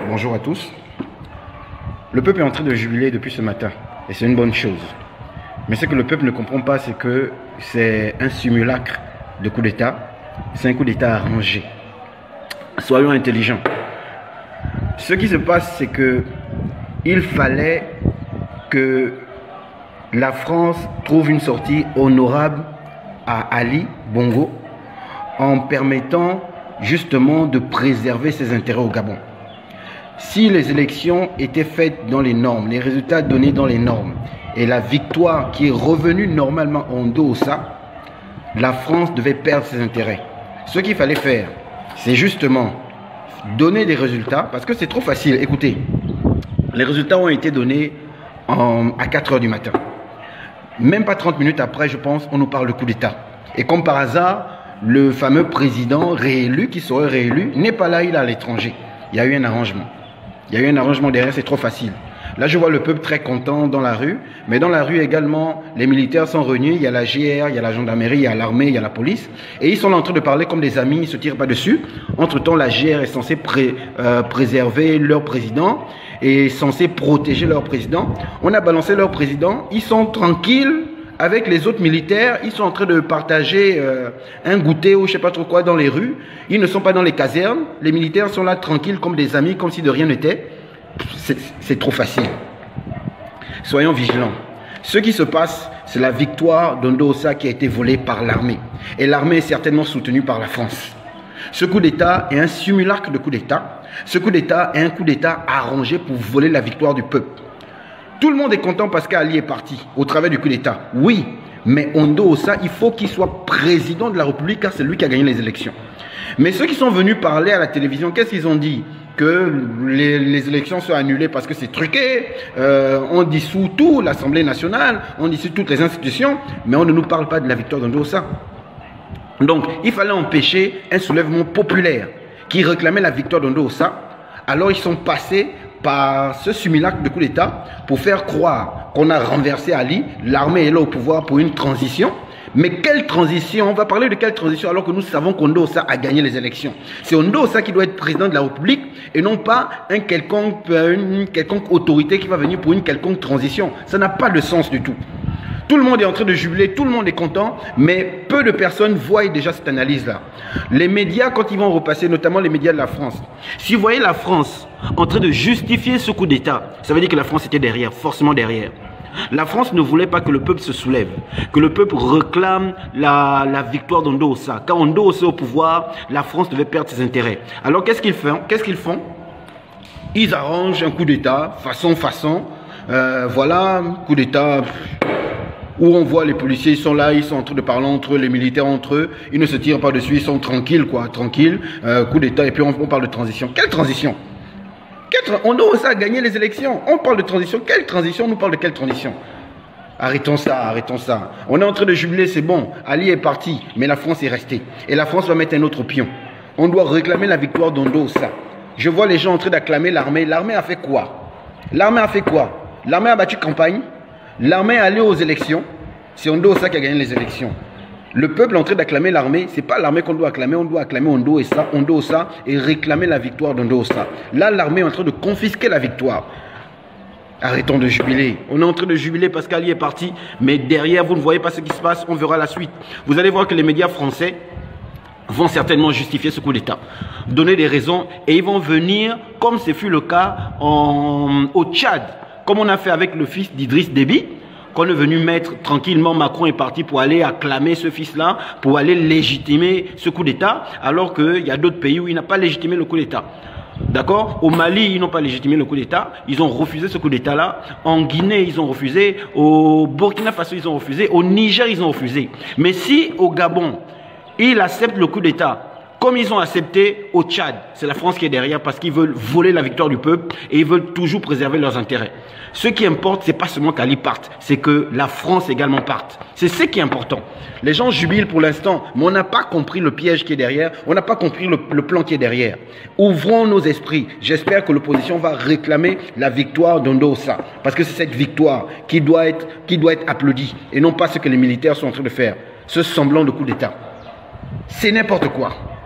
Bonjour à tous. Le peuple est en train de jubiler depuis ce matin et c'est une bonne chose. Mais ce que le peuple ne comprend pas, c'est que c'est un simulacre de coup d'État. C'est un coup d'État arrangé. Soyons intelligents. Ce qui se passe, c'est que il fallait que la France trouve une sortie honorable à Ali Bongo en permettant justement de préserver ses intérêts au Gabon. Si les élections étaient faites dans les normes, les résultats donnés dans les normes, et la victoire qui est revenue normalement en Ndossa, la France devait perdre ses intérêts. Ce qu'il fallait faire, c'est justement donner des résultats, parce que c'est trop facile. Écoutez, les résultats ont été donnés à 4 h du matin. Même pas 30 minutes après, je pense, on nous parle de coup d'État. Et comme par hasard, le fameux président réélu, qui serait réélu, n'est pas là, il est à l'étranger. Il y a eu un arrangement. Il y a eu un arrangement derrière, c'est trop facile. Là, je vois le peuple très content dans la rue, mais dans la rue également, les militaires sont réunis, il y a la GR, il y a la gendarmerie, il y a l'armée, il y a la police, et ils sont là en train de parler comme des amis, ils ne se tirent pas dessus. Entre-temps, la GR est censée préserver leur président, et censée protéger leur président. On a balancé leur président, ils sont tranquilles avec les autres militaires, ils sont en train de partager un goûter ou je ne sais pas trop quoi dans les rues. Ils ne sont pas dans les casernes, les militaires sont là tranquilles comme des amis, comme si de rien n'était. C'est trop facile. Soyons vigilants. Ce qui se passe, c'est la victoire d'Ndossa qui a été volée par l'armée. Et l'armée est certainement soutenue par la France. Ce coup d'État est un simulacre de coup d'État. Ce coup d'État est un coup d'État arrangé pour voler la victoire du peuple. Tout le monde est content parce qu'Ali est parti au travers du coup d'État. Oui, mais Ndossa, il faut qu'il soit président de la République car c'est lui qui a gagné les élections. Mais ceux qui sont venus parler à la télévision, qu'est-ce qu'ils ont dit? Que les élections soient annulées parce que c'est truqué, on dissout tout, l'Assemblée nationale, on dissout toutes les institutions, mais on ne nous parle pas de la victoire d'Ndossa. Donc, il fallait empêcher un soulèvement populaire qui réclamait la victoire d'Ndossa. Alors, ils sont passés par ce simulacre de coup d'État pour faire croire qu'on a renversé Ali, l'armée est là au pouvoir pour une transition. Mais quelle transition? On va parler de quelle transition alors que nous savons qu'Ndossa a gagné les élections. C'est Ndossa qui doit être président de la République et non pas une quelconque autorité qui va venir pour une quelconque transition. Ça n'a pas de sens du tout. Tout le monde est en train de jubiler, tout le monde est content, mais peu de personnes voient déjà cette analyse-là. Les médias, quand ils vont repasser, notamment les médias de la France, si vous voyez la France en train de justifier ce coup d'État, ça veut dire que la France était derrière, forcément derrière. La France ne voulait pas que le peuple se soulève, que le peuple réclame la victoire d'Ndossa. Quand Ndossa est au pouvoir, la France devait perdre ses intérêts. Alors qu'est-ce qu'ils font? Ils arrangent un coup d'État, façon. Voilà, coup d'État où on voit les policiers, ils sont là, ils sont en train de parler entre eux, les militaires entre eux, ils ne se tirent pas dessus, ils sont tranquilles, quoi, tranquilles. Coup d'État, et puis on parle de transition. Quelle transition? On doit aussi gagner les élections. On parle de transition. Quelle transition? On nous parle de quelle transition? Arrêtons ça, arrêtons ça. On est en train de jubiler, c'est bon. Ali est parti, mais la France est restée. Et la France va mettre un autre pion. On doit réclamer la victoire d'Ndossa. Je vois les gens en train d'acclamer l'armée. L'armée a fait quoi? L'armée a fait quoi? L'armée a battu campagne. L'armée est allée aux élections. C'est Ndossa qui a gagné les élections. Le peuple est en train d'acclamer l'armée, ce n'est pas l'armée qu'on doit acclamer, on doit acclamer Ndossa et réclamer la victoire d'Ndossa. Là, l'armée est en train de confisquer la victoire. Arrêtons de jubiler. On est en train de jubiler parce qu'Ali est parti, mais derrière, vous ne voyez pas ce qui se passe, on verra la suite. Vous allez voir que les médias français vont certainement justifier ce coup d'État, donner des raisons, et ils vont venir, comme ce fut le cas au Tchad, comme on a fait avec le fils d'Idriss Déby, qu'on est venu mettre tranquillement. Macron est parti pour aller acclamer ce fils-là, pour aller légitimer ce coup d'État, alors qu'il y a d'autres pays où il n'a pas légitimé le coup d'État. D'accord? Au Mali, ils n'ont pas légitimé le coup d'État, ils ont refusé ce coup d'État-là. En Guinée, ils ont refusé. Au Burkina Faso, ils ont refusé. Au Niger, ils ont refusé. Mais si au Gabon, ils acceptent le coup d'État, comme ils ont accepté au Tchad, c'est la France qui est derrière parce qu'ils veulent voler la victoire du peuple et ils veulent toujours préserver leurs intérêts. Ce qui importe, ce n'est pas seulement qu'Ali parte, c'est que la France également parte. C'est ce qui est important. Les gens jubilent pour l'instant, mais on n'a pas compris le piège qui est derrière, on n'a pas compris le plan qui est derrière. Ouvrons nos esprits. J'espère que l'opposition va réclamer la victoire d'Ndossa, parce que c'est cette victoire qui doit être applaudie et non pas ce que les militaires sont en train de faire, ce semblant de coup d'État. C'est n'importe quoi.